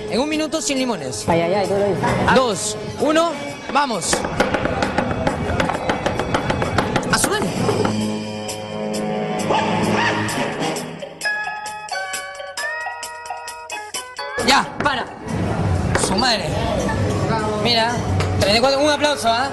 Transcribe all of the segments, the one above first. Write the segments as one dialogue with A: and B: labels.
A: en 1 minuto 100 limones.
B: Ay, ay, ay, tú lo dices.
A: 2, 1, vamos. A su madre. Ya, para. Su madre. Mira, 34, un aplauso, ¿ah?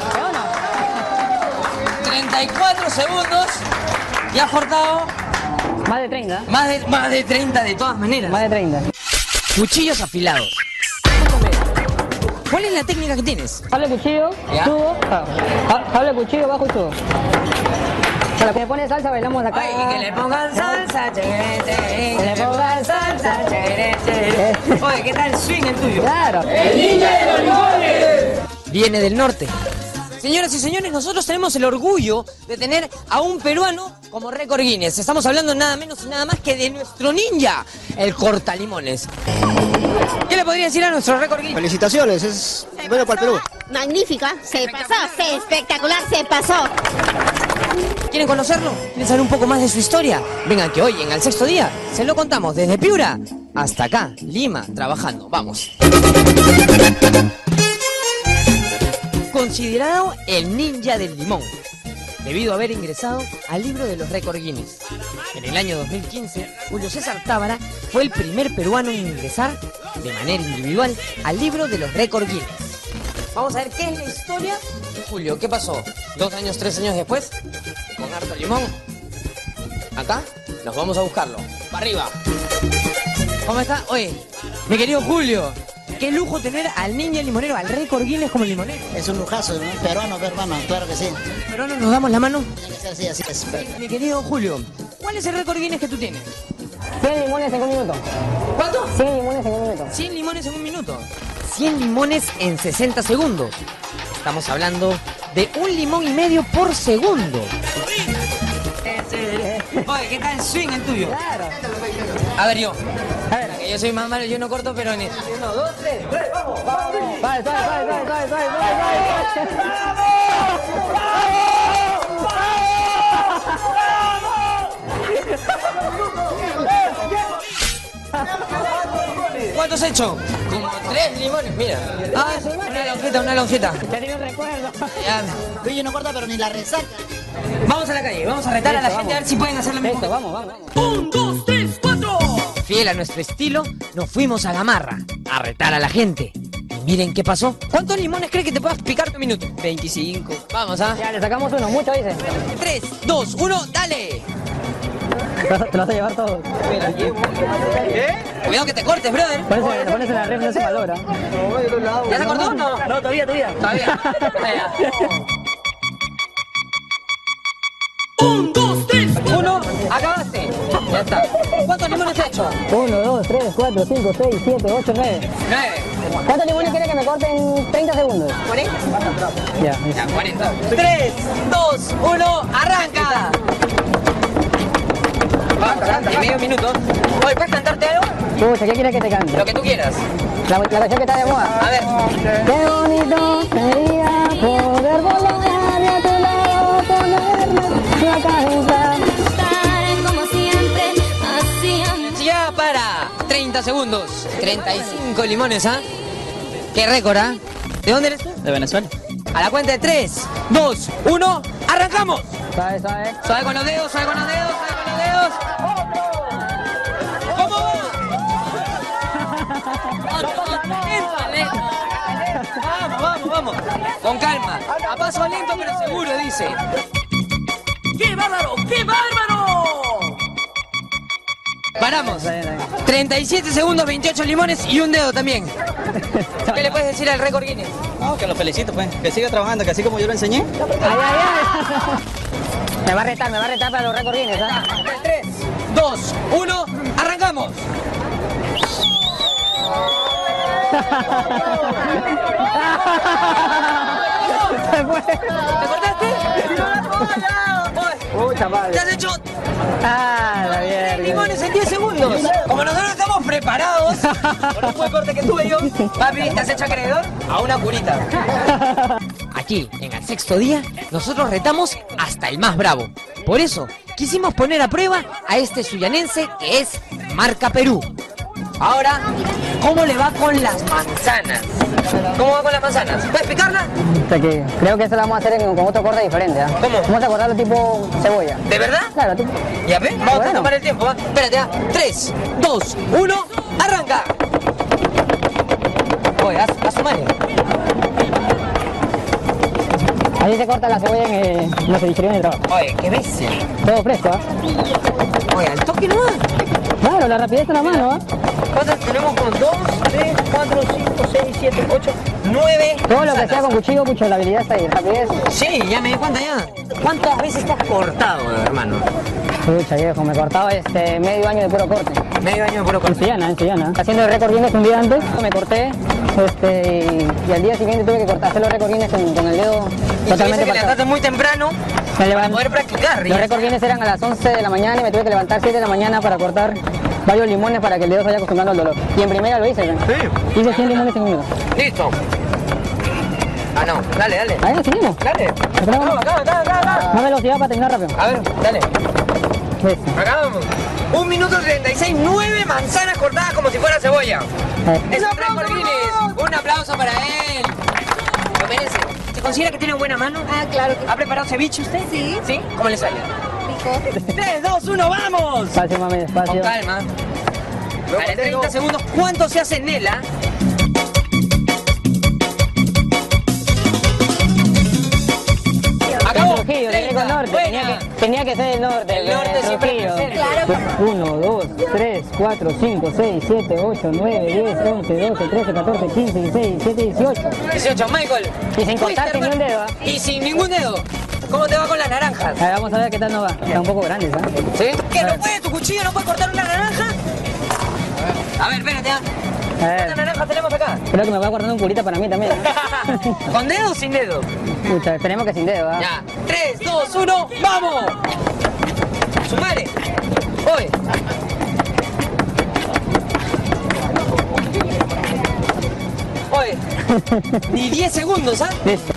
A: 34 segundos y has cortado
B: Más de 30.
A: más de 30 de todas maneras.
B: Más de 30.
A: Cuchillos afilados. ¿Cuál es la técnica que tienes?
B: Sable cuchillo,
A: ¿Ya?
B: tubo, sable cuchillo, bajo y tubo. Para que le pone salsa, bailamos acá.
A: Ay, y que le pongan salsa, chere, chere,
B: Que le pongan salsa,
A: chere, chere. Oye, ¿qué tal el swing el tuyo?
B: Claro.
A: ¡El ninja de los limones! Viene del norte. Señoras y señores, nosotros tenemos el orgullo de tener a un peruano como récord Guinness. Estamos hablando nada menos y nada más que de nuestro ninja, el cortalimones. ¿Qué le podría decir a nuestro récord Guinness?
C: Felicitaciones, es bueno para el Perú.
D: Magnífica, se pasó, espectacular, se pasó.
A: ¿Quieren conocerlo? ¿Quieren saber un poco más de su historia? Vengan que hoy, en Al Sexto Día, se lo contamos desde Piura hasta acá, Lima, trabajando. Vamos. Considerado el ninja del limón, debido a haber ingresado al libro de los récords Guinness. En el año 2015, Julio César Tábara fue el primer peruano en ingresar de manera individual al libro de los récords Guinness. Vamos a ver qué es la historia de Julio. ¿Qué pasó? 2 años, 3 años después, con harto limón. Acá, nos vamos a buscarlo. ¡Para arriba! ¿Cómo está? Oye, mi querido Julio, qué lujo tener al ninja limonero, al récord Guinness como limonero.
C: Es un lujazo, ¿no? Peruano, claro que sí.
A: Pero no nos damos la mano.
C: Tiene que ser así, así es.
A: Mi querido Julio, ¿cuál es el récord Guinness que tú tienes?
B: 100 limones en 1 minuto.
A: ¿Cuánto?
B: 100 limones en 1 minuto.
A: 100 limones en 1 minuto. 100 limones en 60 segundos. Estamos hablando de 1,5 limón por segundo. Oye, ¿qué tal el swing el tuyo?
B: Claro.
A: A ver yo.
B: A ver.
A: Que yo soy más malo, yo no corto, pero en 1, 2, 3, vamos, vamos.
B: Vale, suave.
A: ¿Cuántos he hecho? Como 3 limones, mira. Ah, una lonjita.
B: Ya tiene un recuerdo.
A: Ya.
C: Oye, no corta, pero ni la resaca.
A: Vamos a la calle, vamos a retar a la
B: Listo,
A: gente a
B: vamos.
A: ver si pueden hacer lo mismo.
B: Listo, vamos.
A: 1, 2, 3, 4. Fiel a nuestro estilo, nos fuimos a Gamarra a retar a la gente. Y miren qué pasó. ¿Cuántos limones cree que te puedas picar por minuto? 25. Vamos, ¿ah?
B: Ya, le sacamos uno, mucho dice.
A: 3, 2, 1, dale.
B: Te lo vas a llevar todo.
A: Cuidado que te cortes, brother.
B: Lo pones en la ref, no se valora.
A: ¿Ya se cortó o no?
B: No, todavía.
A: Todavía. Vaya. 1, 2, 3, 1. Acabaste. Ya está. ¿Cuántos limones has hecho?
B: 1, 2, 3, 4, 5, 6, 7, 8, 9.
A: 9.
B: ¿Cuántos limones quiere que me corte en 30 segundos?
A: 40.
B: Ya.
A: Ya, 40. 3, 2, 1, arranca. Vamos, en medio minuto. Oye, ¿puedes cantarte algo?
B: Pucha, ¿qué quieres que te cante?
A: Lo que tú quieras.
B: La canción que está de moda.
A: A ver.
B: Qué bonito sería poder volar y a tu lado ponerme la cabeza.
D: Como siempre, hacíamos.
A: Ya para 30 segundos. 35 limones, ¿ah? Qué récord, ¿ah? ¿De dónde eres tú?
E: De Venezuela.
A: A la cuenta de 3, 2, 1, ¡arrancamos!
B: Suave.
A: Suave con los dedos, suave con los dedos, suave con los dedos. ¿Cómo va? Vamos. Con calma. A paso lento pero seguro, dice. ¡Qué bárbaro! Paramos. 37 segundos, 28 limones y un dedo también. ¿Qué le puedes decir al récord Guinness?
E: No, que lo felicito, pues. Que siga trabajando, que así como yo lo enseñé.
B: Ay. Me va a retar para los récords Guinness, ¿ah?
A: 3, 2, 1, ¡arrancamos!
B: Se fue.
A: ¿Te cortaste?
B: Pucha madre.
A: ¿Te has hecho
B: Ah, la
A: 3
B: mierda.
A: limones en 10 segundos? Como nosotros estamos preparados, por un buen corte que tuve yo, papi, ¿te has hecho acreedor? A una curita. Aquí, en el sexto día, nosotros retamos hasta el más bravo. Por eso, quisimos poner a prueba a este suyanense que es Marca Perú. Ahora, ¿cómo le va con las manzanas? ¿Cómo va con las manzanas? ¿Puedes picarla?
B: Creo que eso lo vamos a hacer con otro corte diferente, ¿ah?
A: ¿Cómo?
B: Vamos a cortarlo tipo cebolla.
A: ¿De verdad?
B: Claro, tipo.
A: Ya ves, vamos a
B: Bueno.
A: tomar el tiempo, ¿va? Espérate, 3, 2, 1, arranca. Oye, haz su mano.
B: Así se corta la cebolla en los cevicherías de trabajo.
A: Oye, qué bestia.
B: Todo fresco, ¿ah?
A: Oye, al toque nomás.
B: Claro, la rapidez en la mano, ¿ah?
A: ¿Cuántas tenemos con 2, 3, 4, 5, 6, 7, 8, 9?
B: Todo lo que sea con cuchillo, pucha, la habilidad está ahí. Rapidez.
A: Sí, ya me di cuenta ya. ¿Cuántas veces te has cortado, hermano?
B: Pucha, viejo, me cortaba medio año de puro corte.
A: Medio año de puro corte.
B: En Sillana. Haciendo el récord Guinness un día antes, me corté, y al día siguiente tuve que hacer los récord Guinness con el dedo
A: Y
B: totalmente
A: que
B: pasado.
A: levantaste muy temprano
B: Me
A: para
B: levanté.
A: poder practicar.
B: Los récord Guinness eran a las 11 de la mañana y me tuve que levantar 7 de la mañana para cortar varios limones para que el dedo se vaya acostumbrando al dolor. Y en primera lo hice, ¿ven?
A: Sí.
B: Hice 100 limones en un minuto.
A: Listo. Ah, no. Dale, dale.
B: Ahí, seguimos.
A: Dale.
B: Acá.
A: Acá.
B: Más velocidad para terminar rápido.
A: A ver, dale.
B: Eso.
A: Acá vamos. 1 minuto 36, 9 manzanas cortadas como si fuera cebolla. Es un récord Guinness. Un aplauso para él. Lo merece. ¿Se considera que tiene buena mano?
D: Ah, claro que
A: ¿Ha preparado ceviche usted?
D: sí.
A: ¿Sí? ¿Cómo le sale?
D: Rico.
A: 3, 2, 1, ¡vamos!
B: Despacio, mami,
A: Con
B: despacio.
A: calma. Vale, 30 segundos. ¿Cuánto se hace Nela? Acabó.
B: Trujillo, le digo
A: 30.
B: norte.
A: Buena.
B: Tenía que ser el norte.
A: El norte siempre
B: Trujillo.
A: presente.
D: Claro.
B: 1, 2, 3, 4, 5, 6, 7, 8, 9, 10, 11, 12, 13, 14, 15, 16, 17, 18.
A: 18, Michael.
B: Y sin cortarte ni un dedo, ¿ah?
A: Y sin ningún dedo. ¿Cómo te va con las naranjas?
B: A ver, vamos a ver qué tal nos va. Está un poco grande, ¿sabes?
A: ¿Sí? ¿Que no puede? ¿Tu cuchillo no puede cortar una naranja? A ver, espérate.
B: A
A: ¿Cuántas
B: ver,
A: naranjas tenemos acá?
B: creo que me va guardando un curita para mí también. ¿No?
A: ¿Con dedo o sin dedo?
B: Pucha, esperemos que sin dedo, ¿ah?
A: Ya. 3, 2, 1, ¡vamos! ¡Sumare! ¡Voy! Oye, ni 10 segundos, ¿ah?
B: Listo.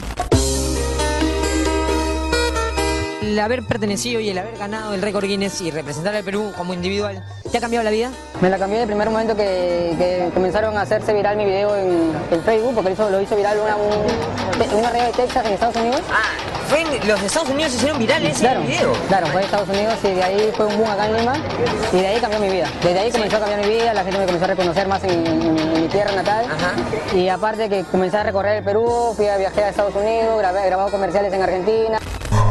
A: El haber pertenecido y el haber ganado el récord Guinness y representar al Perú como individual, ¿te ha cambiado la vida?
B: Me la cambié del primer momento que comenzaron a hacerse viral mi video en Facebook, porque lo hizo viral una red de Texas en Estados Unidos.
A: Ah, fue en los Estados Unidos se hicieron virales
B: Claro,
A: ese video.
B: claro, fue en Estados Unidos y de ahí fue un boom acá en Lima y de ahí cambió mi vida. Desde ahí comenzó a cambiar mi vida, la gente me comenzó a reconocer más en mi tierra natal.
A: Ajá.
B: Y aparte que comencé a recorrer el Perú, viajé a Estados Unidos, grabado comerciales en Argentina.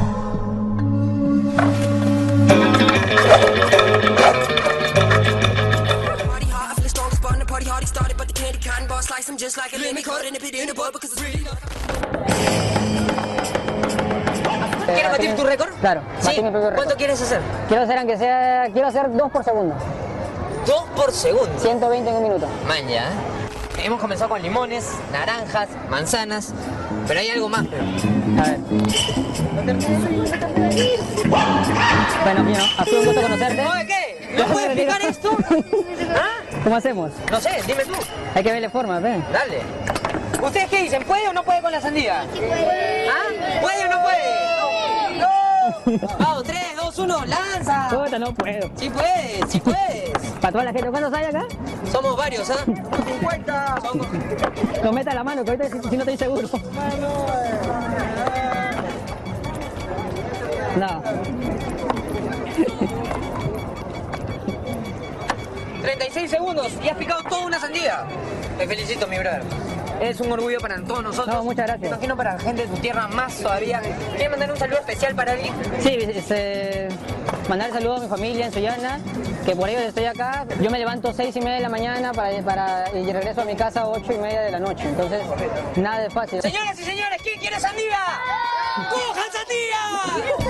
A: ¿Quieres batir tu récord?
B: Claro,
A: ¿Sí?
B: batí mi propio récord.
A: ¿Cuánto quieres hacer?
B: Quiero hacer 2 por segundo,
A: 2 por segundo.
B: 120 en un minuto.
A: Man, ya. Hemos comenzado con limones, naranjas, manzanas, pero hay algo más.
B: A ver. Bueno, mío, ha sido un gusto conocerte.
A: Oye, ¿qué? ¿No puedes explicar esto? ¿Ah?
B: ¿Cómo hacemos?
A: No sé, dime tú.
B: Hay que verle forma, ¿ves?
A: Dale. ¿Ustedes qué dicen? ¿Puede o no puede con la sandía? ¿Ah? ¿Puede o no puede? ¡No! Vamos, 3, 2, 1, lanza.
B: Puta, no puedo.
A: Sí puedes, sí puedes.
B: Para toda la gente, ¿cuántos hay acá?
A: Somos varios, ¿ah? 50.
B: No meta la mano, que ahorita si no estoy seguro. No.
A: 36 segundos y has picado toda una sandía. Te felicito, mi brother. Es un orgullo para todos nosotros.
B: No, muchas gracias.
A: Me imagino para la gente de tu tierra más todavía. ¿Quieres mandar un saludo especial para alguien?
B: Sí, mandar saludos a mi familia en Sullana, que por ellos estoy acá. Yo me levanto 6:30 de la mañana y regreso a mi casa a 8:30 de la noche. Entonces, nada de fácil.
A: Señoras y señores, ¿quién quiere sandía? ¡Cojan sandía!